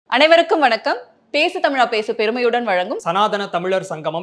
அனைவருக்கும் வணக்கம். பேசு தமிழா பேசு பெருமையுடன் வழங்கும் சனாதன தமிழர் சங்கமம்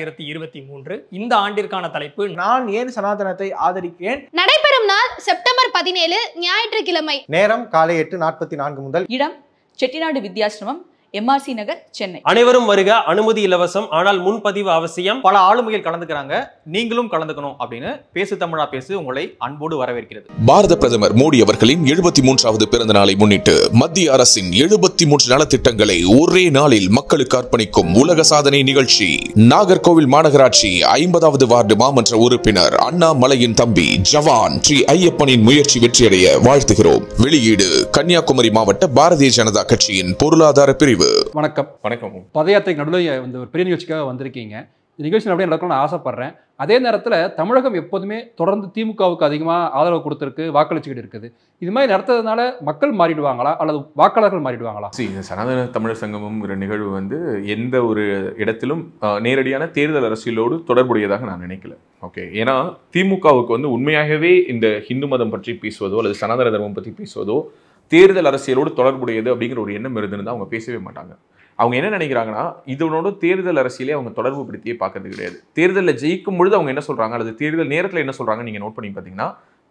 2023 இந்த ஆண்டிற்கான தலைப்பு நான் ஏன் சனாதனத்தை ஆதரிக்கிறேன். நடைபெறும் நாள் செப்டம்பர் 17 ஞாயிற்றுக்கிழமை. நேரம் காலை 8:44 முதல். இடம் செட்டிநாடு வித்யாசிரமம், MRC நகர், சென்னை. அனைவரும் வருக, அனுமதி இலவசம், ஆனால் முன்பதிவு அவசியம். பல ஆளுமைகள் கலந்துக்கிறாங்க, நீங்களும் கலந்துக்கணும் அப்படின்னு பேசு தமிழா பேசு உங்களை அன்போடு வரவேற்கிறது. பாரத பிரதமர் மோடி அவர்களின் 73வது பிறந்த நாளை முன்னிட்டு மத்திய அரசின் 73 நலத்திட்டங்களை ஒரே நாளில் மக்களுக்கு அர்ப்பணிக்கும் உலக சாதனை நிகழ்ச்சி. நாகர்கோவில் மாநகராட்சி 50வது வார்டு மாமன்ற உறுப்பினர் அண்ணாமலையின் தம்பி ஜவான் ஸ்ரீ ஐயப்பனின் முயற்சி வெற்றியடைய வாழ்த்துகிறோம். வெளியீடு கன்னியாகுமரி மாவட்ட பாரதிய ஜனதா கட்சியின் பொருளாதார பிரிவு. வணக்கம். வணக்கம். பதயாத்திரைக்கு நடுவில் வந்து ஒரு பெரிய நிகழ்ச்சிக்காக வந்திருக்கீங்க. இந்த நிகழ்ச்சி அப்படியே நடக்கணும்னு ஆசைப்படுறேன். அதே நேரத்தில் தமிழகம் எப்போதுமே தொடர்ந்து திமுகவுக்கு அதிகமாக ஆதரவு கொடுத்துருக்கு, வாக்களிச்சுக்கிட்டு இருக்குது. இது மாதிரி நடத்துறதுனால மக்கள் மாறிடுவாங்களா அல்லது வாக்காளர்கள் மாறிடுவாங்களா? இந்த சனாதன தமிழர் சங்கமம்ங்கிற நிகழ்வு வந்து எந்த ஒரு இடத்திலும் நேரடியான தேர்தல் அரசியலோடு தொடர்புடையதாக நான் நினைக்கல. ஓகே, ஏன்னா திமுகவுக்கு வந்து உண்மையாகவே இந்த ஹிந்து மதம் பற்றி பேசுவதோ அல்லது சனாதன தர்மம் பற்றி பேசுவதோ தேர்தல் அரசியலோடு தொடர்புடையது அப்படிங்கிற ஒரு எண்ணம் இருந்திருந்தா அவங்க பேசவே மாட்டாங்க. அவங்க என்ன நினைக்கிறாங்கன்னா, இதனோட தேர்தல் அரசியலே அவங்க தொடர்பு படுத்தியே பார்க்கறது கிடையாது. தேர்தலில் ஜெயிக்கும் பொழுது அவங்க என்ன சொல்றாங்க அல்லது தேர்தல் நேரத்தில் என்ன சொல்றாங்க நீங்க நோட் பண்ணி பார்த்தீங்கன்னா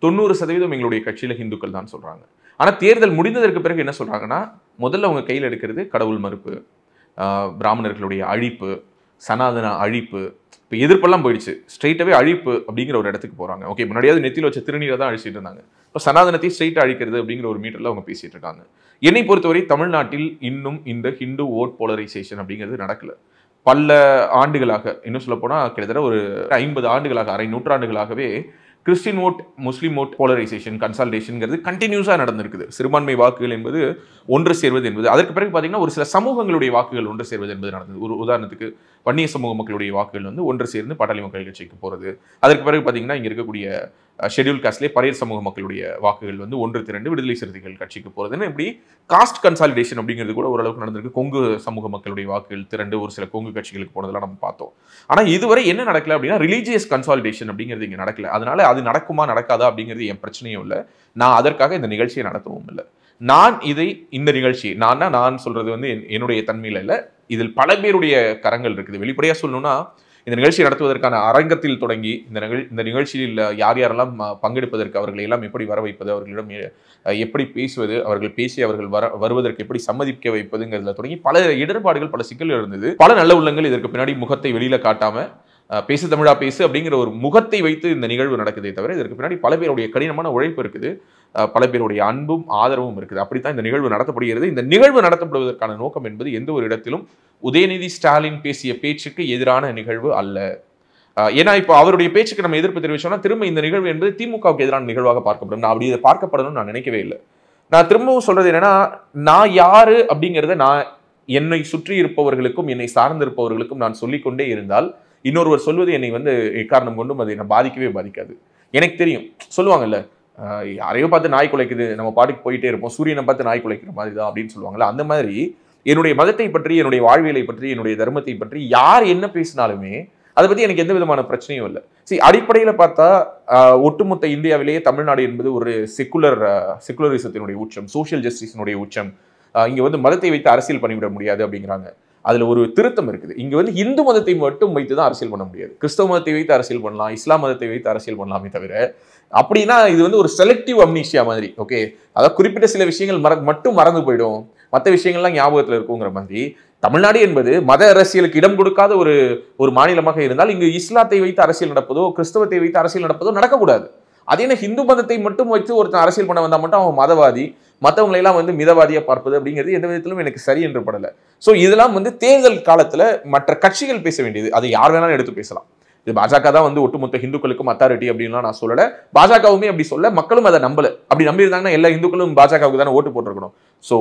90% எங்களுடைய கட்சியில ஹிந்துக்கள் தான் சொல்றாங்க. ஆனால் தேர்தல் முடிந்ததற்கு பிறகு என்ன சொல்றாங்கன்னா, முதல்ல அவங்க கையில் எடுக்கிறது கடவுள் மறுப்பு, பிராமணர்களுடைய அழிப்பு, சனாதன அழிப்பு. இப்போ எதிர்ப்பெல்லாம் போயிடுச்சு, ஸ்ட்ரெயிட்டாகவே அழிப்பு அப்படிங்கிற ஒரு இடத்துக்கு போகிறாங்க. ஓகே, முன்னாடியாவது நெத்தியில் வச்ச திருநீரை தான் அழிச்சிட்டு இருந்தாங்க. இப்போ சனாதனத்தை ஸ்ட்ரெயிட்டாக அழிக்கிறது அப்படிங்கிற ஒரு மீட்டரில் அவங்க பேசிட்டு இருக்காங்க. என்னை பொறுத்தவரை தமிழ்நாட்டில் இன்னும் இந்த ஹிந்து ஓட் போலரைசேஷன் அப்படிங்கிறது நடக்கல. பல ஆண்டுகளாக, இன்னும் சொல்ல போனால் கிட்டத்தட்ட ஒரு 50 ஆண்டுகளாக, அரை நூற்றாண்டுகளாகவே Christian vote Muslim vote polarisation கன்சால்டேஷன்ங்கிறது கண்டினியூஸாக நடந்திருக்குது. சிறுபான்மை வாக்குகள் என்பது ஒன்று சேர்வது என்பது, அதற்கு பிறகு பார்த்தீங்கன்னா ஒரு சில சமூகங்களுடைய வாக்குகள் ஒன்று சேர்வது என்பது நடந்தது. ஒரு உதாரணத்துக்கு வன்னிய சமூக மக்களுடைய வாக்குகள் வந்து ஒன்று சேர்ந்து பாட்டாளி மக்கள் கட்சிக்கு போகிறது. அதற்கு பிறகு பார்த்தீங்கன்னா இங்கே இருக்கக்கூடிய ஷெட்யூல் காஸ்ட்லேயே பரையர் சமூக மக்களுடைய வாக்குகள் வந்து ஒன்று திரண்டு விடுதலை சிறுத்தைகள் கட்சிக்கு போகிறதுன்னு இப்படி காஸ்ட் கன்சாலிடேஷன் அப்படிங்கிறது கூட ஓரளவுக்கு நடந்திருக்கு. கொங்கு சமூக மக்களுடைய வாக்குகள் திரண்டு ஒரு சில கொங்கு கட்சிகளுக்கு போனதெல்லாம் நம்ம பார்த்தோம். ஆனால் இதுவரை என்ன நடக்கல அப்படின்னா ரிலீஜியஸ் கன்சாலிடேஷன் அப்படிங்கிறது இங்கே நடக்கல. அதனால அது நடக்குமா நடக்காதா அப்படிங்கிறது என் பிரச்சனையும் இல்லை. நான் அதற்காக இந்த நிகழ்ச்சியை நடத்தவும் இல்லை. நான் இதை இந்த நிகழ்ச்சி நான் சொல்றது வந்து என்னுடைய தன்மையில இல்லை, இதில் பல பேருடைய கரங்கள் இருக்குது. வெளிப்படையாக சொல்லணும்னா இந்த நிகழ்ச்சி நடத்துவதற்கான அரங்கத்தில் தொடங்கி இந்த நிகழ்ச்சியில் யார் யாரெல்லாம் பங்கெடுப்பதற்கு அவர்களை எல்லாம் எப்படி வர வைப்பது, அவர்களிடம் எப்படி பேசுவது, அவர்கள் பேசி அவர்கள் வருவதற்கு எப்படி சம்மதிக்க வைப்பதுங்கிறதுல தொடங்கி பல இடர்பாடுகள், பல சிக்கல்கள் இருந்தது. பல நல்ல உள்ளங்கள் இதற்கு பின்னாடி முகத்தை வெளியில காட்டாம பேசு தமிழா பேசு அப்படிங்கிற ஒரு முகத்தை வைத்து இந்த நிகழ்வு நடக்குதே தவிர இதற்கு பின்னாடி பல பேருடைய கடினமான உழைப்பு இருக்குது, பல பேருடைய அன்பும் ஆதரவும் இருக்குது. அப்படித்தான் இந்த நிகழ்வு நடத்தப்படுகிறது. இந்த நிகழ்வு நடத்தப்படுவதற்கான நோக்கம் என்பது எந்த ஒரு இடத்திலும் உதயநிதி ஸ்டாலின் பேசிய பேச்சுக்கு எதிரான நிகழ்வு அல்ல. ஏன்னா இப்போ அவருடைய பேச்சுக்கு நம்ம எதிர்ப்பு தெரிவிச்சோம்னா திரும்ப இந்த நிகழ்வு என்பது திமுகவுக்கு எதிரான நிகழ்வாக பார்க்கப்படும். நான் அப்படி இதை பார்க்கப்படணும்னு நான் நினைக்கவே இல்லை. நான் திரும்பவும் சொல்றது என்னன்னா, நான் யாரு அப்படிங்கிறத நான் என்னை சுற்றி இருப்பவர்களுக்கும் என்னை சார்ந்திருப்பவர்களுக்கும் நான் சொல்லிக்கொண்டே இருந்தால் இன்னொருவர் சொல்வது என்னை வந்து எக்காரணம் கொண்டும் அதை நான் பாதிக்கவே பாதிக்காது. எனக்கு தெரியும், சொல்லுவாங்கல்ல, யாரையோ பார்த்து நாய் குலைக்குது, நம்ம பாட்டுக்கு போயிட்டே இருப்போம், சூரியனை பார்த்து நாய் குலைக்கிற மாதிரி தான் அப்படின்னு சொல்லுவாங்கல்ல. அந்த மாதிரி என்னுடைய மதத்தை பற்றி, என்னுடைய வாழ்வியலை பற்றி, என்னுடைய தர்மத்தை பற்றி யார் என்ன பேசினாலுமே அதை பற்றி எனக்கு எந்த விதமான பிரச்சனையும் இல்லை. அடிப்படையில் பார்த்தா ஒட்டுமொத்த இந்தியாவிலேயே தமிழ்நாடு என்பது ஒரு செக்குலரிசத்தினுடைய உச்சம், சோசியல் ஜஸ்டிஸினுடைய உச்சம். இங்கே வந்து மதத்தை வைத்து அரசியல் பண்ணிவிட முடியாது அப்படிங்கிறாங்க. அதில் ஒரு திருத்தம் இருக்குது. இங்கே வந்து இந்து மதத்தை மட்டும் வைத்து தான் அரசியல் பண்ண முடியாது. கிறிஸ்தவ மதத்தை வைத்து அரசியல் பண்ணலாம், இஸ்லாம் மதத்தை வைத்து அரசியல் பண்ணலாமே தவிர அப்படின்னா இது வந்து ஒரு செலக்டிவ் அம்னீஷியா மாதிரி. ஓகே, அதாவது குறிப்பிட்ட சில விஷயங்கள் மட்டும் மறந்து போயிடும், மற்ற விஷயங்கள்லாம் ஞாபகத்தில் இருக்குங்கிற மாதிரி. தமிழ்நாடு என்பது மத அரசியலுக்கு இடம் கொடுக்காத ஒரு மாநிலமாக இருந்தால் இங்கு இஸ்லாத்தை வைத்து அரசியல் நடப்பதோ கிறிஸ்தவத்தை வைத்து அரசியல் நடப்பதோ நடக்கக்கூடாது. அதே என்ன ஹிந்து மதத்தை மட்டும் வைத்து ஒருத்தன் அரசியல் பண்ண வந்தால் மட்டும் அவன் மதவாதி, மற்றவங்களை எல்லாம் வந்து மிதவாதியா பார்ப்பது அப்படிங்கிறது எந்த விதத்திலும் எனக்கு சரி என்று படலை. ஸோ இதெல்லாம் வந்து தேர்தல் காலத்துல மற்ற கட்சிகள் பேச வேண்டியது, அதை யார் வேணாலும் எடுத்து பேசலாம். இது பாஜக தான் வந்து ஒட்டுமொத்த ஹிந்துக்களுக்கும் அத்தாரிட்டி அப்படின்லாம் நான் சொல்லலை, பாஜகவுமே அப்படி சொல்ல, மக்களும் அதை நம்பல. அப்படி நம்பி இருந்தாங்கன்னா எல்லா இந்துக்களும் பாஜகவுக்கு தானே ஓட்டு போட்டிருக்கணும். ஸோ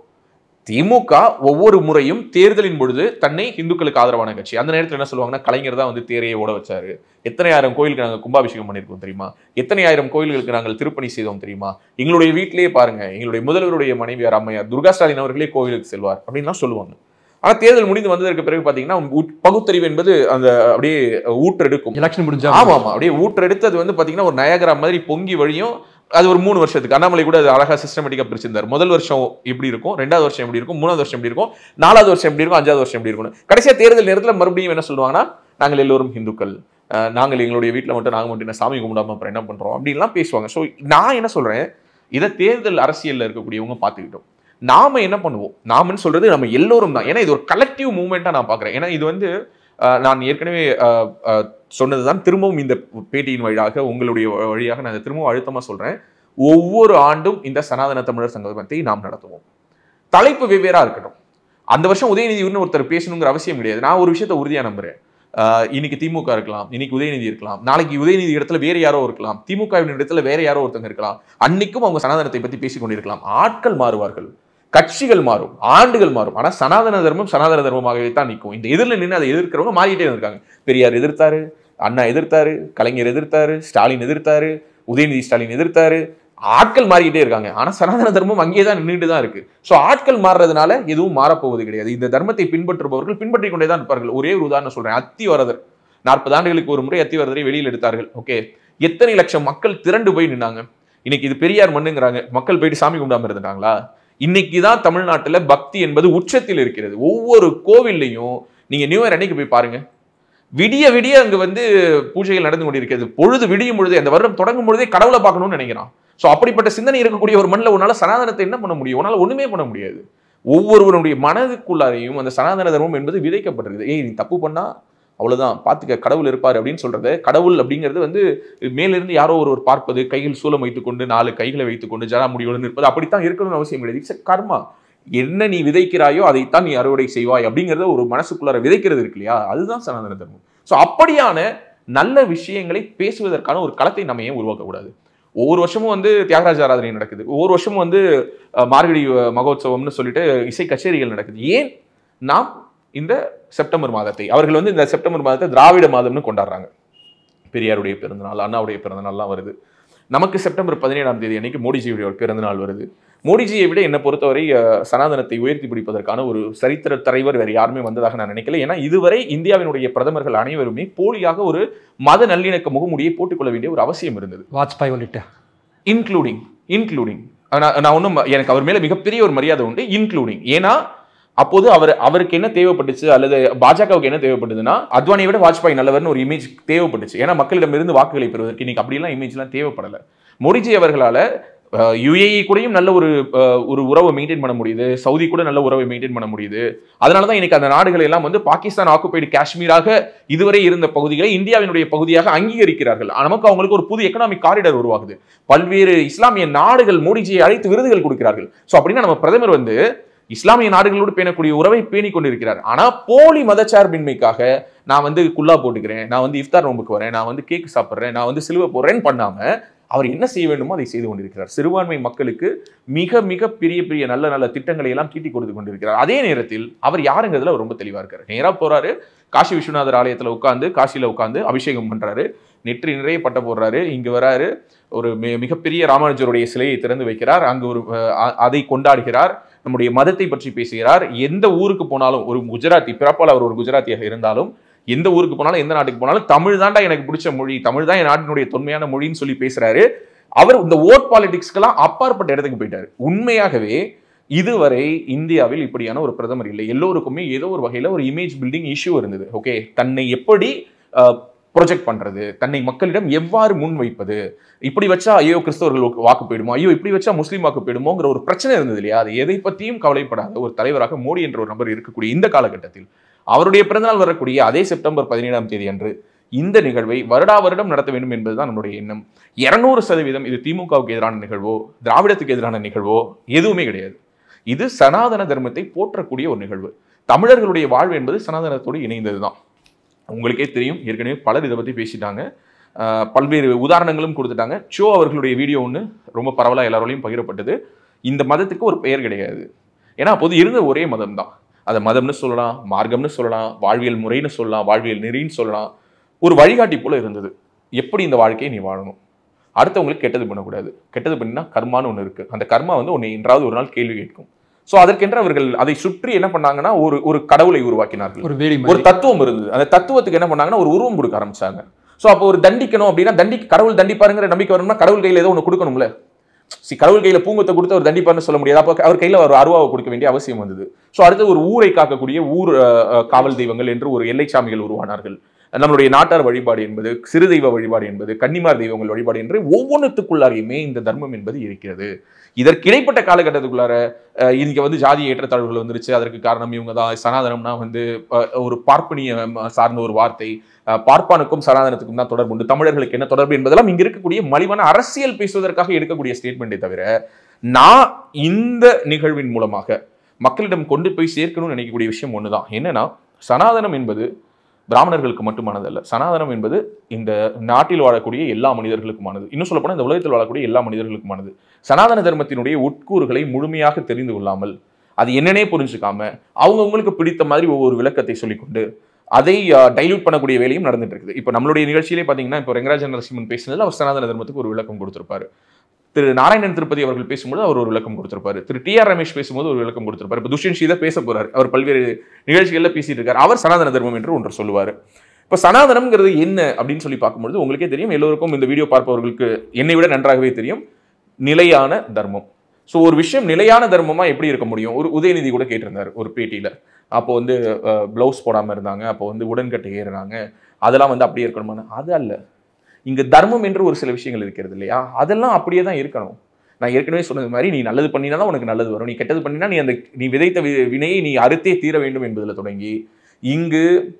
திமுக ஒவ்வொரு முறையும் தேர்தலின் பொழுது தன்னை இந்துக்களுக்கு ஆதரவான கட்சி. அந்த நேரத்தில் என்ன சொல்லுவாங்கன்னா, கலைஞர் தான் வந்து தேரையை ஓட வச்சாரு, எத்தனை ஆயிரம் கோயிலுக்கு நாங்கள் கும்பாபிஷேகம் பண்ணியிருக்கோம் தெரியுமா, எத்தனை ஆயிரம் கோயில்களுக்கு நாங்கள் திருப்பணி செய்தோம் தெரியுமா, எங்களுடைய வீட்டிலேயே பாருங்க, எங்களுடைய முதல்வருடைய மனைவியார் அம்மையார் துர்கா ஸ்டாலின் அவர்களே கோயிலுக்கு செல்வார் அப்படின்லாம் சொல்லுவாங்க. ஆனால் தேர்தல் முடிந்து வந்ததற்கு பிறகு பார்த்தீங்கன்னா பகுத்தறிவு என்பது அந்த அப்படியே ஊற்றெடுக்கும். எலெக்ஷன் முடிஞ்சா ஆமாம், அப்படியே ஊற்றெடுத்து அது வந்து பார்த்தீங்கன்னா ஒரு நயகரா மாதிரி பொங்கி வழியும். அது ஒரு 3 வருஷத்துக்கு அண்ணாமலை கூட அது அழகா சிஸ்டமேட்டிக்கா பிரிச்சிருந்தார். முதல் வருஷம் எப்படி இருக்கும், 2வது வருஷம் எப்படி இருக்கும், 3வது வருஷம் எப்படி இருக்கும், 4வது வருஷம் எப்படி இருக்கும், 5வது வருஷம் எப்படி இருக்கும். கடைசியா தேர்தல் நேரத்தில் மறுபடியும் என்ன சொல்லுவாங்கன்னா, நாங்கள் எல்லோரும் இந்துக்கள், நாங்கள் எங்களுடைய வீட்டில் மட்டும் நாங்கள் மட்டும் என்ன சாமி கும்பிடாம அப்புறம் என்ன பண்றோம் அப்படின்லாம் பேசுவாங்க. ஸோ நான் என்ன சொல்றேன், இதை தேர்தல் அரசியல்ல இருக்கக்கூடியவங்க பார்த்துக்கிட்டோம். நாம என்ன பண்ணுவோம், நாமன்னு சொல்றது நம்ம எல்லோரும் தான். ஏன்னா இது ஒரு கலெக்டிவ் மூவ்மெண்டா நான் பார்க்குறேன். ஏன்னா இது வந்து நான் ஏற்கனவே சொன்னதுதான், திரும்பவும் இந்த பேட்டியின் வழியாக உங்களுடைய வழியாக நான் திரும்பவும் அழுத்தமா சொல்றேன். ஒவ்வொரு ஆண்டும் இந்த சனாதன தமிழர் சங்கமத்தை நாம் நடத்துவோம். தலைப்பு வெவ்வேறா இருக்கட்டும். அந்த வருஷம் உதயநிதி ஒருத்தர் பேசணுங்கிற அவசியம் கிடையாது. நான் ஒரு விஷயத்தை உறுதியா நம்புறேன். இன்னைக்கு திமுக இருக்கலாம், இன்னைக்கு உதயநிதி இருக்கலாம், நாளைக்கு உதயநிதி இடத்துல வேற யாரோ இருக்கலாம், திமுகவின் இடத்துல வேற யாரோ ஒருத்தங்க இருக்கலாம். அன்னைக்கும் அவங்க சனாதனத்தை பத்தி பேசிக் கொண்டிருக்கலாம். ஆட்கள் மாறுவார்கள், கட்சிகள் மாறும், ஆண்டுகள் மாறும். ஆனா சனாதன தர்மம் சனாதன தர்மமாகவே தான் நிற்கும். இந்த எதிரில் நின்று அதை எதிர்க்கிறவங்க மாறிட்டே இருக்காங்க. பெரியார் எதிர்த்தாரு, அண்ணா எதிர்த்தாரு, கலைஞர் எதிர்த்தாரு, ஸ்டாலின் எதிர்த்தாரு, உதயநிதி ஸ்டாலின் எதிர்த்தாரு. ஆட்கள் மாறிக்கிட்டே இருக்காங்க. ஆனா சனாதன தர்மம் அங்கேயே தான் நின்றுட்டு தான் இருக்கு. ஸோ ஆட்கள் மாறுறதுனால எதுவும் மாறப்போவது கிடையாது. இந்த தர்மத்தை பின்பற்றுபவர்கள் பின்பற்றிக் கொண்டே தான் இருப்பார்கள். ஒரே ஒரு உதாரணம் சொல்றேன். அத்திவரதர் 40 ஆண்டுகளுக்கு ஒரு முறை அத்திவரதரை வெளியில் எடுத்தார்கள். ஓகே, எத்தனை லட்சம் மக்கள் திரண்டு போய் நின்னாங்க. இன்னைக்கு இது பெரியார் மண்ணுங்கிறாங்க, மக்கள் போயிட்டு சாமி கும்பிடாம இருந்தாங்களா? இன்னைக்குதான் தமிழ்நாட்டுல பக்தி என்பது உச்சத்தில் இருக்கிறது. ஒவ்வொரு கோவில்லையும் நீங்க நியூ இயர் அன்னைக்கு போய் பாருங்க, விடிய விடிய அங்க வந்து பூஜைகள் நடந்து கொண்டிருக்கிறது. பொழுது விடியும் பொழுதே, அந்த வருடம் தொடங்கும் பொழுதே கடவுளை பார்க்கணும்னு நினைக்கிறான். ஸோ அப்படிப்பட்ட சிந்தனை இருக்கக்கூடிய ஒரு மண்ணில் உன்னால சனாதனத்தை என்ன பண்ண முடியும்? உன்னால ஒண்ணுமே பண்ண முடியாது. ஒவ்வொருவருடைய மனதுக்குள்ளாரையும் அந்த சனாதன தர்மம் என்பது விதைக்கப்பட்டிருக்குது. நீ தப்பு பண்ணா அவ்வளவுதான், பார்த்துக்க, கடவுள் இருப்பார் அப்படின்னு சொல்றது. கடவுள் அப்படிங்கிறது வந்து மேலிருந்து யாரோ ஒருவர் பார்ப்பது, கையில் சூலம் வைத்துக்கொண்டு 4 கைகளை வைத்துக்கொண்டு ஜடாமுடியுடன் இருப்பது, அப்படித்தான் இருக்கணும்னு அவசியம் கிடையாது. இட்ஸ் கர்மா. என்ன நீ விதைக்கிறாயோ அதைத்தான் நீ அறுவடை செய்வாய் அப்படிங்கிறத ஒரு மனசுக்குள்ளார விதைக்கிறது இருக்கு இல்லையா, அதுதான் சனாதன தர்மம். ஸோ அப்படியான நல்ல விஷயங்களை பேசுவதற்கான ஒரு களத்தை நம்ம ஏன் உருவாக்கக்கூடாது? ஒவ்வொரு வருஷமும் வந்து தியாகராஜ ஆராதனை நடக்குது, ஒவ்வொரு வருஷமும் வந்து மார்கழி மகோத்சவம்னு சொல்லிட்டு இசை கச்சேரிகள் நடக்குது. ஏன் நாம் இந்த செப்டம்பர் மாதத்தை, அவர்கள் வந்து இந்த செப்டம்பர் மாதத்தை திராவிட மாதம்னு கொண்டாடுறாங்க. பெரியாருடைய பிறந்தநாள், அண்ணாவுடைய பிறந்தநாள்லாம் வருது. நமக்கு செப்டம்பர் 17ஆம் தேதி அன்னைக்கு மோடிஜியுடைய ஒரு பிறந்தநாள் வருது. மோடிஜியை விட என்னை பொறுத்தவரை சனாதனத்தை உயர்த்தி பிடிப்பதற்கான ஒரு சரித்திர தலைவர் வேறு யாருமே வந்ததாக நான் நினைக்கல. ஏன்னா இதுவரை இந்தியாவினுடைய பிரதமர்கள் அனைவருமே போலியாக ஒரு மத நல்லிணக்க முகமூடியை போட்டுக்கொள்ள வேண்டிய ஒரு அவசியம் இருந்தது. வாஜ்பாய் உள்ளிட்ட இன்க்ளூடிங் நான் ஒன்றும், எனக்கு அவர் மேல மிகப்பெரிய ஒரு மரியாதை உண்டு. இன்க்ளூடிங், ஏன்னா அப்போது அவருக்கு என்ன தேவைப்பட்டுச்சு, அல்லது பாஜகவுக்கு என்ன தேவைப்பட்டதுன்னா, அத்வானியை விட வாஜ்பாய் நல்லவர்னு ஒரு இமேஜ் தேவைப்பட்டுச்சு. ஏன்னா மக்களிடமிருந்து வாக்குகளை பெறுவதற்கு. இன்னைக்கு அப்படிலாம் இமேஜ்லாம் தேவைப்படலை. மோடிஜி அவர்களால யுஏஇ கூடயும் நல்ல ஒரு உறவை மெயின்டைன் பண்ண முடியுது, சவுதி கூட நல்ல உறவை மெயின்டைன் பண்ண முடியுது. அதனாலதான் இன்னைக்கு அந்த நாடுகள் எல்லாம் வந்து பாகிஸ்தான் ஆக்குபைடு காஷ்மீராக இதுவரை இருந்த பகுதிகளை இந்தியாவினுடைய பகுதியாக அங்கீகரிக்கிறார்கள். நமக்கு அவங்களுக்கு ஒரு புது எக்கனாமிக் காரிடர் உருவாகுது. பல்வேறு இஸ்லாமிய நாடுகள் மோடிஜியை அழைத்து விருதுகள் கொடுக்கிறார்கள். ஸோ அப்படின்னா நம்ம பிரதமர் வந்து இஸ்லாமிய நாடுகளோடு பேணக்கூடிய உறவை பேணி கொண்டிருக்கிறார். ஆனா போலி மதச்சார்பின்மைக்காக நான் வந்து குல்லா போட்டுக்கிறேன், நான் வந்து இஃப்தார் நோம்புக்கு வரேன், நான் வந்து கேக் சாப்பிட்றேன், நான் வந்து சிலுவை போடுறேன்னு பண்ணாம அவர் என்ன செய்ய வேண்டுமோ அதை செய்து கொண்டிருக்கிறார். சிறுபான்மை மக்களுக்கு மிக மிக பெரிய பெரிய நல்ல நல்ல திட்டங்களை எல்லாம் தீட்டி கொடுத்து கொண்டிருக்கிறார். அதே நேரத்தில் அவர் யாருங்கிறதுல ரொம்ப தெளிவா இருக்காரு. நேரா போறாரு, காசி விஸ்வநாதர் ஆலயத்துல உட்காந்து, காசியில உட்காந்து அபிஷேகம் பண்றாரு, நெற்றி நிறைய பட்ட போடுறாரு. இங்க வராரு, ஒரு மிகப்பெரிய ராமானுஜருடைய சிலையை திறந்து வைக்கிறார், அங்கு ஒரு அதை கொண்டாடுகிறார், நம்முடைய மதத்தை பற்றி பேசுகிறார். எந்த ஊருக்கு போனாலும், ஒரு குஜராத்தி பிறப்பால் அவர் ஒரு குஜராத்தியாக இருந்தாலும், எந்த ஊருக்கு போனாலும் எந்த நாட்டுக்கு போனாலும் தமிழ் தான்டா எனக்கு பிடிச்ச மொழி, தமிழ் தான் என் நாட்டினுடைய தொன்மையான மொழின்னு சொல்லி பேசுறாரு. அவர் இந்த ஓட் பாலிடிக்ஸ்க்கெல்லாம் அப்பாற்பட்ட இடத்துக்கு போயிட்டாரு. உண்மையாகவே இதுவரை இந்தியாவில் இப்படியான ஒரு பிரதமர் இல்லை. எல்லோருக்குமே ஏதோ ஒரு வகையில ஒரு இமேஜ் பில்டிங் இஷ்யூ இருந்தது. ஓகே, தன்னை எப்படி ப்ரொஜெக்ட் பண்றது, தன்னை மக்களிடம் எவ்வாறு முன் வைப்பது, இப்படி வச்சா ஐயோ கிறிஸ்தவர்கள் வாக்கு போயிடுமோ, ஐயோ இப்படி வச்சா முஸ்லீம் வாக்கு போயிடுமோங்கிற ஒரு பிரச்சனை இருந்தது இல்லையா? அது எதை பற்றியும் கவலைப்படாத ஒரு தலைவராக மோடி என்ற ஒரு நபர் இருக்கக்கூடிய இந்த காலகட்டத்தில் அவருடைய பிறந்தநாள் வரக்கூடிய அதே செப்டம்பர் 17ஆம் தேதி அன்று இந்த நிகழ்வை வருடா வருடம் நடத்த வேண்டும் என்பதுதான் நம்முடைய எண்ணம். 200% இது திமுகவுக்கு எதிரான நிகழ்வோ திராவிடத்துக்கு எதிரான நிகழ்வோ எதுவுமே கிடையாது. இது சனாதன தர்மத்தை போற்றக்கூடிய ஒரு நிகழ்வு. தமிழர்களுடைய வாழ்வு என்பது சனாதனத்தோடு இணைந்ததுதான். உங்களுக்கே தெரியும், ஏற்கனவே பலர் இதை பற்றி பேசிட்டாங்க, பல்வேறு உதாரணங்களும் கொடுத்துட்டாங்க. ஷோ அவர்களுடைய வீடியோ ஒன்று ரொம்ப பரவலாக எல்லாரோடையும் பகிரப்பட்டது. இந்த மதத்துக்கு ஒரு பெயர் கிடையாது, ஏன்னா அப்போது இருந்த ஒரே மதம் தான். அதை மதம்னு சொல்லலாம், மார்க்கம்னு சொல்லலாம், வாழ்வியல் முறைன்னு சொல்லலாம், வாழ்வியல் நெறின்னு சொல்லலாம். ஒரு வழிகாட்டி போல இருந்தது. எப்படி இந்த வாழ்க்கையை நீ வாழணும், அடுத்தவங்களுக்கு கெட்டது பண்ணக்கூடாது, கெட்டது பண்ணினா கர்மான்னு ஒன்று இருக்கு, அந்த கர்மா வந்து உன்னை என்றாவது ஒரு நாள் கேள்வி கேட்கும். ஸோ அதற்கென்று அவர்கள் அதை சுற்றி என்ன பண்ணாங்கன்னா ஒரு கடவுளை உருவாக்கினார்கள். ஒரு தத்துவம் இருந்தது. அந்த தத்துவத்துக்கு என்ன பண்ணாங்கன்னா ஒரு உருவம் கொடுக்க ஆரம்பிச்சாங்க. ஸோ அப்போ ஒரு தண்டிக்கணும் அப்படின்னா கடவுள் தண்டிப்பாருங்கிற நம்பிக்கை வரணும்னா கடவுள் கையில் ஏதோ ஒன்று கொடுக்கணும்ல. கடவுள் கையில பூங்கத்தை கொடுத்து அவர் தண்டிப்பார்னு சொல்ல முடியாது. அப்போ அவர் கையில ஒரு அருவாவை கொடுக்க வேண்டிய அவசியம் வந்தது. ஸோ அடுத்து ஒரு ஊரை காக்கக்கூடிய ஊர் காவல் தெய்வங்கள் என்று ஒரு எல்லை சாமிகள் உருவானார்கள். நம்மளுடைய நாட்டார் வழிபாடு என்பது, சிறு தெய்வ வழிபாடு என்பது, கன்னிமார் தெய்வங்கள் வழிபாடு என்று ஒவ்வொன்றுத்துக்குள்ளாரையுமே இந்த தர்மம் என்பது இருக்கிறது. இதற்கு இடைப்பட்ட காலகட்டத்துக்குள்ளார இங்க வந்து ஜாதி ஏற்றத்தாழ்வுகள் வந்துருச்சு. அதற்கு காரணம் இவங்க தான். சனாதனம்னா வந்து ஒரு பார்ப்பனிய சார்ந்த ஒரு வார்த்தை. பார்ப்பானுக்கும் சனாதனத்துக்கும் தான் தொடர்பு உண்டு, தமிழர்களுக்கு என்ன தொடர்பு என்பதெல்லாம் இங்க இருக்கக்கூடிய மலிவான அரசியல் பேசுவதற்காக எடுக்கக்கூடிய ஸ்டேட்மெண்டை தவிர, நான் இந்த நிகழ்வின் மூலமாக மக்களிடம் கொண்டு போய் சேர்க்கணும்னு நினைக்கக்கூடிய விஷயம் ஒண்ணுதான். என்னன்னா, சனாதனம் என்பது பிராமணர்களுக்கு மட்டுமானதல்ல. சனாதனம் என்பது இந்த நாட்டில் வாழக்கூடிய எல்லா மனிதர்களுக்குமானது. இன்னும் சொல்ல போனால் இந்த உலகத்தில் வாழக்கூடிய எல்லா மனிதர்களுக்குமானது. சனாதன தர்மத்தினுடைய உட்கூறுகளை முழுமையாக தெரிந்து கொள்ளாமல், அது என்னன்னே புரிஞ்சுக்காம, அவங்கவுங்களுக்கு பிடித்த மாதிரி ஒவ்வொரு விளக்கத்தை சொல்லிக்கொண்டு அதை டைல்யூட் பண்ணக்கூடிய வேலையும் நடந்துட்டு இருக்குது. இப்போ நம்மளுடைய நிகழ்ச்சியிலே பார்த்தீங்கன்னா, இப்போ ரங்கராஜன் நரசிம்மன் பேசினதில் அவர் சனாதன தர்மத்துக்கு ஒரு விளக்கம் கொடுத்திருப்பாரு. திரு நாராயணன் திருப்பதி அவர்கள் பேசும்போது அவர் ஒரு விளக்கம் கொடுத்திருப்பாரு. திரு டி.ஆர். ரமேஷ் பேசும்போது ஒரு விளக்கம் கொடுத்திருப்பாரு. இப்போ துஷ்யந்த் ஸ்ரீதர் பேச போறாரு. அவர் பல்வேறு நிகழ்ச்சிகள்ல பேசிட்டு இருக்காரு. அவர் சனாதன தர்மம் என்று ஒன்று சொல்லுவார். இப்போ சனாதனம்ங்கிறது என்ன அப்படின்னு சொல்லி பார்க்கும்போது உங்களுக்கே தெரியும், எல்லோருக்கும் இந்த வீடியோ பார்ப்பவர்களுக்கு என்னை விட நன்றாகவே தெரியும், நிலையான தர்மம். ஸோ ஒரு விஷயம் நிலையான தர்மமா எப்படி இருக்க முடியும்? ஒரு உதயநிதி கூட கேட்டிருந்தார் ஒரு பேட்டியில. அப்போ வந்து பிளவுஸ் போடாம இருந்தாங்க, அப்போ வந்து உடன்கட்டை ஏறினாங்க, அதெல்லாம் வந்து அப்படியே இருக்கணுமா? அது அல்ல. இங்க தர்மம் என்று ஒரு சில விஷயங்கள் இருக்கிறது இல்லையா, அதெல்லாம் அப்படியே தான் இருக்கணும். நான் ஏற்கனவே சொன்னது மாதிரி, நீ நல்லது பண்ணினா தான் உனக்கு நல்லது வரும், நீ கெட்டது பண்ணினா நீ விதைத்த வினையை நீ அறுத்தே தீர வேண்டும் என்பதில் தொடங்கி, இங்கு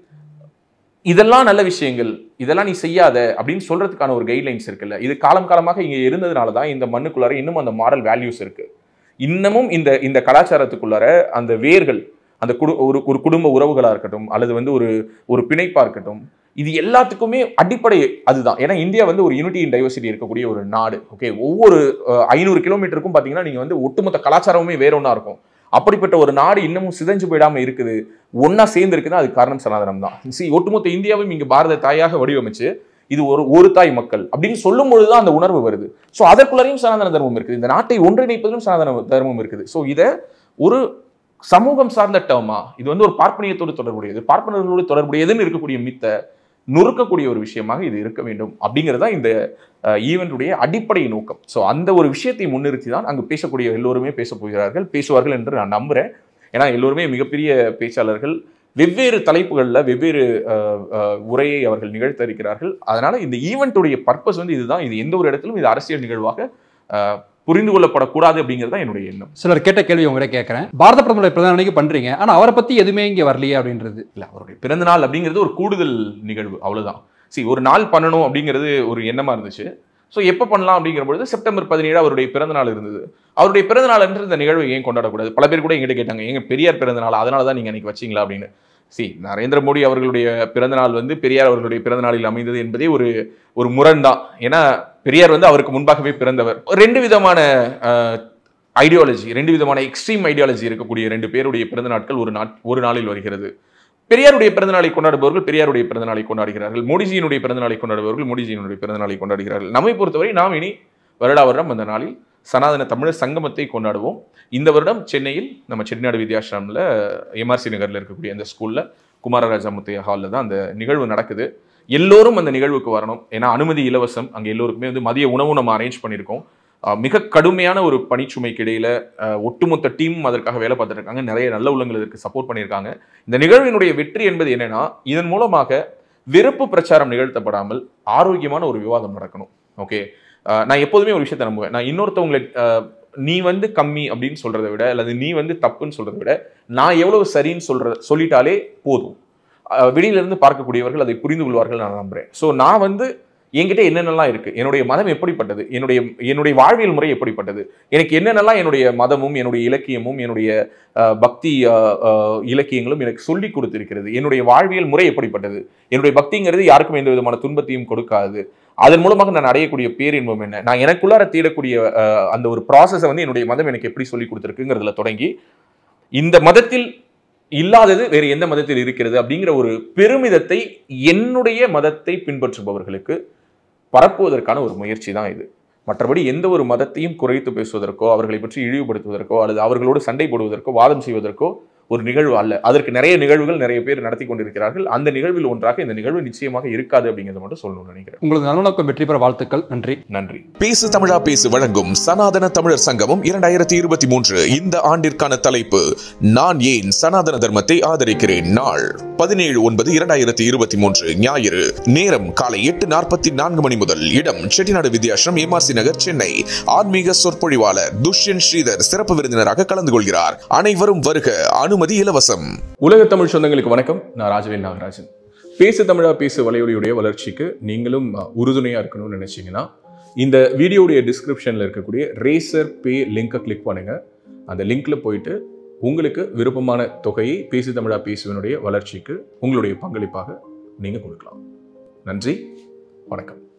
இதெல்லாம் நல்ல விஷயங்கள், இதெல்லாம் நீ செய்யாத அப்படின்னு சொல்றதுக்கான ஒரு கைட்லைன்ஸ் இருக்குல்ல. இது காலம் காலமாக இங்க இருந்ததுனால தான் இந்த மண்ணுக்குள்ளார இன்னும் அந்த மாரல் வேல்யூஸ் இருக்கு. இன்னமும் இந்த கலாச்சாரத்துக்குள்ளார அந்த வேர்கள், அந்த ஒரு குடும்ப உறவுகளா இருக்கட்டும், அல்லது வந்து ஒரு பிணைப்பா இருக்கட்டும், இது எல்லாத்துக்குமே அடிப்படை அதுதான். ஏன்னா இந்தியா வந்து ஒரு யூனிட்டி இன் டைவர்சிட்டி இருக்கக்கூடிய ஒரு நாடு. ஓகே, ஒவ்வொரு 500 கிலோமீட்டருக்கும் பார்த்தீங்கன்னா நீங்க வந்து ஒட்டுமொத்த கலாச்சாரமுமே வேற ஒன்றா இருக்கும். அப்படிப்பட்ட ஒரு நாடு இன்னமும் சிதைஞ்சு போயிடாம இருக்குது, ஒன்னா சேர்ந்து இருக்குன்னா அது காரணம் சனாதனம் தான். ஒட்டுமொத்த இந்தியாவும் இங்கு பாரத தாயாக வடிவமைச்சு இது ஒரு தாய் மக்கள் அப்படின்னு சொல்லும் பொழுதுதான் அந்த உணர்வு வருது. ஸோ அதற்குள்ளரையும் சனாதன தர்மம் இருக்குது. இந்த நாட்டை ஒன்றிணைப்பதிலும் சனாதன தர்மம் இருக்குது. ஸோ இதை ஒரு சமூகம் சார்ந்த டேர்மா, இது வந்து ஒரு பார்ப்பனியத்தோடு தொடர்புடையது, பார்ப்பனர்களோடு தொடர்புடையதுன்னு இருக்கக்கூடிய மித்த நொறுக்கக்கூடிய ஒரு விஷயமாக இது இருக்க வேண்டும் அப்படிங்கிறதா இந்த ஈவென்ட்டுடைய அடிப்படை நோக்கம். ஸோ அந்த ஒரு விஷயத்தை முன்னிறுத்தி தான் அங்கு பேசக்கூடிய எல்லோருமே பேசுவார்கள் என்று நான் நம்புறேன். ஏன்னா எல்லோருமே மிகப்பெரிய பேச்சாளர்கள், வெவ்வேறு தலைப்புகளில் வெவ்வேறு உரையை அவர்கள் நிகழ்த்த இருக்கிறார்கள். அதனால இந்த ஈவென்ட்டுடைய பர்பஸ் வந்து இதுதான். இது எந்த ஒரு இடத்திலும் இது அரசியல் நிகழ்வாக புரிந்து கொள்ளப்படக்கூடாது அப்படிங்கிறது தான் என்னுடைய எண்ணம். சிலர் கேட்ட கேள்வி உங்களே கேட்கறேன். பாரத பிரதமர் பிறந்த நாளைக்கு பண்றீங்க, ஆனா அவரை பத்தி எதுவுமே இங்க வரலையே அப்படின்றது இல்ல. அவருடைய பிறந்த நாள் அப்படிங்கிறது ஒரு கூடுதல் நிகழ்வு, அவ்வளவுதான். ஒரு நாள் பண்ணணும் அப்படிங்கிறது ஒரு எண்ணமா இருந்துச்சு. ஸோ எப்போ பண்ணலாம் அப்படிங்கிற பொழுது செப்டம்பர் 17 அவருடைய பிறந்த நாள் இருந்தது. அவருடைய பிறந்த நாள் என்று இந்த நிகழ்வை ஏன் கொண்டாடக்கூடாது? பல பேர் கூட எங்கிட்ட கேட்டாங்க, எங்க பெரியார் பிறந்த நாள் அதனால தான் நீங்க அன்னைக்கு வச்சிங்களா அப்படின்னு. நரேந்திர மோடி அவர்களுடைய பிறந்த நாள் வந்து பெரியார் அவர்களுடைய பிறந்த நாளில் அமைந்தது என்பதே ஒரு முரண் தான். ஏன்னா பெரியார் வந்து அவருக்கு முன்பாகவே பிறந்தவர். ரெண்டு விதமான ஐடியாலஜி, ரெண்டு விதமான எக்ஸ்ட்ரீம் ஐடியாலஜி இருக்கக்கூடிய ரெண்டு பேருடைய பிறந்த நாட்கள் ஒரு நாளில் வருகிறது. பெரியாருடைய பிறந்தநாளை கொண்டாடுபவர்கள் பெரியாருடைய பிறந்தநாளை கொண்டாடுகிறார்கள், மோடிஜியினுடைய பிறந்தநாளை கொண்டாடுபவர்கள் மோடிஜியினுடைய பிறந்தநாளை கொண்டாடுகிறார்கள். நம்மை பொறுத்தவரை நாம் இனி வருடம் அந்த நாளில் சனாதன தமிழர் சங்கமத்தை கொண்டாடுவோம். இந்த வருடம் சென்னையில் நம்ம செட்டிநாடு வித்யாசிரமில் எம்ஆர்சி நகரில் இருக்கக்கூடிய அந்த ஸ்கூலில் குமாரராஜா முத்தையா ஹாலில் தான் அந்த நிகழ்வு நடக்குது. எல்லோரும் அந்த நிகழ்வுக்கு வரணும். ஏன்னா அனுமதி இலவசம். அங்கே எல்லோருக்குமே வந்து மதிய உணவும் நம்ம அரேஞ்ச் பண்ணியிருக்கோம். மிக கடுமையான ஒரு பணிச்சுமைக்கு இடையில ஒட்டுமொத்த டீமும் அதற்காக வேலை பார்த்துட்டு இருக்காங்க. நிறைய நல்ல உள்ளங்கள் இதற்கு சப்போர்ட் பண்ணியிருக்காங்க. இந்த நிகழ்வினுடைய வெற்றி என்பது என்னன்னா, இதன் மூலமாக வெறுப்பு பிரச்சாரம் நிகழ்த்தப்படாமல் ஆரோக்கியமான ஒரு விவாதம் நடக்கணும். ஓகே, நான் எப்போதுமே ஒரு விஷயத்தை நம்புவேன். நான் இன்னொருத்தவங்களை நீ வந்து கம்மி அப்படின்னு சொல்றதை விட, அல்லது நீ வந்து தப்புன்னு சொல்றதை விட, நான் எவ்வளவு சரின்னு சொல்லிட்டாலே போதும். வெளியிலிருந்து பார்க்கக்கூடியவர்கள் அதை புரிந்து கொள்வார்கள் நான் நம்புறேன். ஸோ நான் வந்து என்கிட்ட என்னென்னலாம் இருக்கு, என்னுடைய மதம் எப்படிப்பட்டது, என்னுடைய வாழ்வியல் முறை எப்படிப்பட்டது, எனக்கு என்னென்னலாம் என்னுடைய மதமும் என்னுடைய இலக்கியமும் என்னுடைய பக்தி இலக்கியங்களும் எனக்கு சொல்லி கொடுத்திருக்கிறது, என்னுடைய வாழ்வியல் முறை எப்படிப்பட்டது, என்னுடைய பக்திங்கிறது யாருக்கும் எந்த விதமான துன்பத்தையும் கொடுக்காது, அதன் மூலமாக நான் அடையக்கூடிய பேரின்பம் என்ன, நான் எனக்குள்ளார தேடக்கூடிய அந்த ஒரு ப்ராசஸை வந்து என்னுடைய மதம் எனக்கு எப்படி சொல்லி கொடுத்துருக்குங்கிறதுல தொடங்கி, இந்த மதத்தில் இல்லாதது வேறு எந்த மதத்தில் இருக்கிறது அப்படிங்கிற ஒரு பெருமிதத்தை என்னுடைய மதத்தை பின்பற்றுபவர்களுக்கு பரப்புவதற்கான ஒரு முயற்சி தான் இது. மற்றபடி எந்த ஒரு மதத்தையும் குறைத்து பேசுவதற்கோ, அவர்களை பற்றி இழிவுபடுத்துவதற்கோ, அல்லது அவர்களோடு சண்டை போடுவதற்கோ, வாதம் செய்வதற்கோ ஒரு நிகழ்வு அல்ல. அதற்கு நிறைய நிகழ்வுகள் நிறைய பேர் நடத்தி கொண்டிருக்கிறார்கள். அந்த நிகழ்வில் ஒன்றாக இந்த நிகழ்வு நிச்சயமாக இருக்காது அப்படிங்கிறத மட்டும் சொல்லணும்னு நினைக்கிறேன். உங்களுக்கு நல்ல வெற்றி பெற வாழ்த்துக்கள். நன்றி. நன்றி. பேசு தமிழா பேசு வழங்கும் சனாதன தமிழர் சங்கமம் 2023 இந்த ஆண்டிற்கான தலைப்பு நான் ஏன் சனாதன தர்மத்தை ஆதரிக்கிறேன். நாள் 17/9/2023 ஞாயிறு. நேரம் காலை 8:44 மணி முதல். இடம் செட்டிநாடு வித்யாசிரம், MRC நகர், சென்னை. ஆன்மீக சொற்பொழிவாளர் துஷ்யந்த் ஸ்ரீதர் சிறப்பு விருந்தினராக கலந்து கொள்கிறார். அனைவரும் வருக. அனுமதி இலவசம். உலக தமிழ் சொந்தங்களுக்கு வணக்கம். நான் ராஜவேல் நாகராஜன். பேசு தமிழா பேசு வலையொலியுடைய வளர்ச்சிக்கு நீங்களும் உறுதுணையா இருக்கணும்னு நினைச்சீங்கன்னா இந்த வீடியோடைய டிஸ்கிரிப்ஷன்ல இருக்கக்கூடிய ரேசர் பே லிங்கை கிளிக் பண்ணுங்க. அந்த லிங்க்ல போயிட்டு உங்களுக்கு விருப்பமான தொகையை பேசு தமிழா பேசுவனுடைய வளர்ச்சிக்கு உங்களுடைய பங்களிப்பாக நீங்க கொடுக்கலாம். நன்றி, வணக்கம்.